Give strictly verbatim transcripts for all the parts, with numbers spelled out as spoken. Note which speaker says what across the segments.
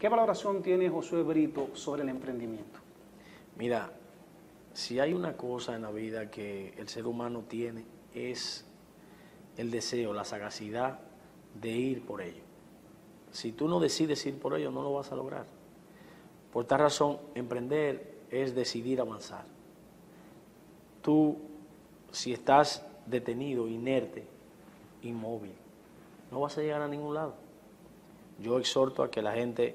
Speaker 1: ¿Qué valoración tiene Josué Brito sobre el emprendimiento?
Speaker 2: Mira, si hay una cosa en la vida que el ser humano tiene es el deseo, la sagacidad de ir por ello. Si tú no decides ir por ello, no lo vas a lograr. Por tal razón, emprender es decidir avanzar. Tú, si estás detenido, inerte, inmóvil, no vas a llegar a ningún lado. Yo exhorto a que la gente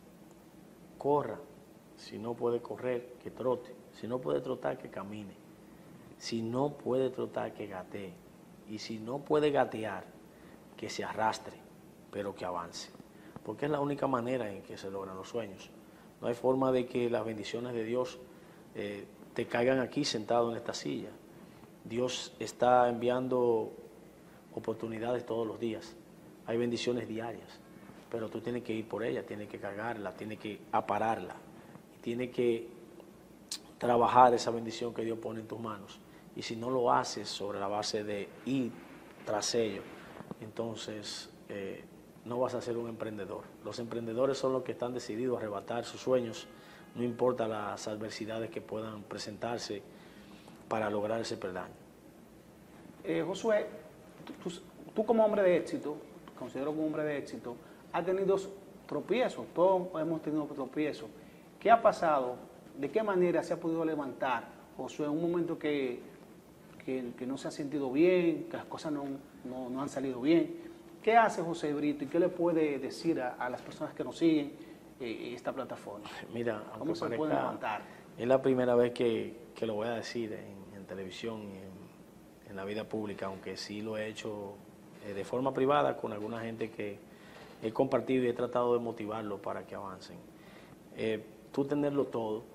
Speaker 2: corra. Si no puede correr, que trote. Si no puede trotar, que camine. Si no puede trotar, que gatee. Y si no puede gatear, que se arrastre, pero que avance. Porque es la única manera en que se logran los sueños. No hay forma de que las bendiciones de Dios eh, te caigan aquí sentado en esta silla. Dios está enviando oportunidades todos los días. Hay bendiciones diarias, pero tú tienes que ir por ella, tienes que cargarla, tienes que apararla, tienes que trabajar esa bendición que Dios pone en tus manos. Y si no lo haces sobre la base de ir tras ello, entonces eh, no vas a ser un emprendedor. Los emprendedores son los que están decididos a arrebatar sus sueños, no importa las adversidades que puedan presentarse para lograr ese peldaño.
Speaker 1: Eh, Josué, tú, tú, tú como hombre de éxito, te considero como hombre de éxito, has tenido tropiezos, todos hemos tenido tropiezos. ¿Qué ha pasado? ¿De qué manera se ha podido levantar Josué en un momento que, que, que no se ha sentido bien, que las cosas no, no, no han salido bien? ¿Qué hace José Brito y qué le puede decir a, a las personas que nos siguen eh, esta plataforma?
Speaker 2: Mira,
Speaker 1: ¿Cómo se puede levantar?
Speaker 2: Es la primera vez que, que lo voy a decir en, en televisión y en, en la vida pública, aunque sí lo he hecho eh, de forma privada con alguna gente que he compartido y he tratado de motivarlo para que avancen. Eh, tú tenerlo todo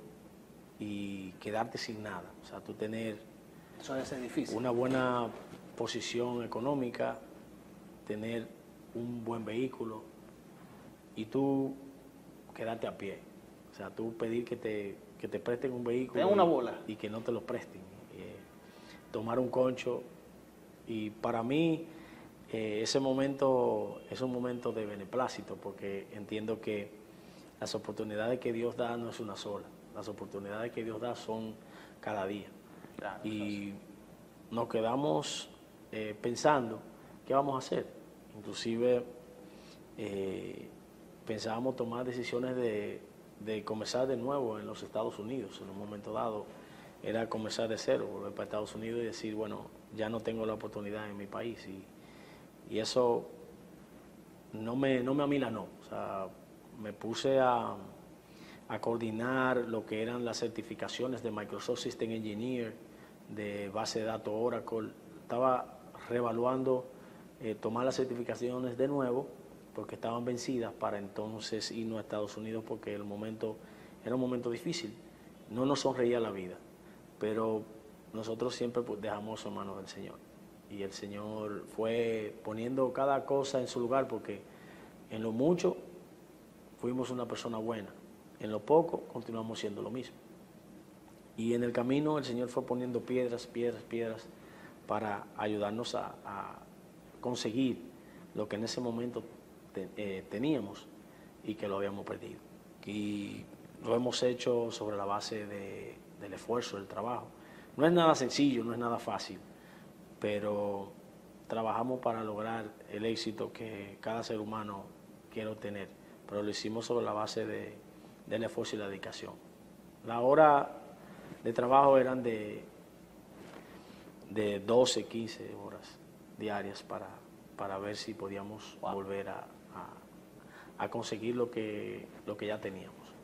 Speaker 2: y quedarte sin nada, o sea, tú tener
Speaker 1: Eso debe ser difícil.
Speaker 2: Una buena posición económica, tener un buen vehículo y tú quedarte a pie. O sea, tú pedir que te, que te presten un vehículo
Speaker 1: una
Speaker 2: y,
Speaker 1: bola.
Speaker 2: y que no te lo presten. Eh, tomar un concho. Y para mí eh, ese momento es un momento de beneplácito porque entiendo que las oportunidades que Dios da no es una sola. Las oportunidades que Dios da son cada día.
Speaker 1: Claro,
Speaker 2: y nos quedamos eh, pensando qué vamos a hacer. Inclusive eh, pensábamos tomar decisiones de, de comenzar de nuevo en los Estados Unidos. En un momento dado era comenzar de cero, volver para Estados Unidos y decir, bueno, ya no tengo la oportunidad en mi país. Y, y eso no me, no me amilanó. O sea, me puse a, a coordinar lo que eran las certificaciones de Microsoft System Engineer, de base de datos Oracle. Estaba reevaluando eh, tomar las certificaciones de nuevo porque estaban vencidas para entonces irnos a Estados Unidos porque el momento era un momento difícil. No nos sonreía la vida, pero nosotros siempre pues, dejamos en manos del Señor. Y el Señor fue poniendo cada cosa en su lugar porque en lo mucho fuimos una persona buena, en lo poco continuamos siendo lo mismo. Y en el camino el Señor fue poniendo piedras, piedras, piedras para ayudarnos a, a conseguir lo que en ese momento te, eh, teníamos y que lo habíamos perdido. Y lo hemos hecho sobre la base de, del esfuerzo, del trabajo. No es nada sencillo, no es nada fácil, pero trabajamos para lograr el éxito que cada ser humano quiere obtener, pero lo hicimos sobre la base de, del esfuerzo y la dedicación. La hora de trabajo eran de, de doce, quince horas diarias para, para ver si podíamos wow. volver a, a, a conseguir lo que, lo que ya teníamos.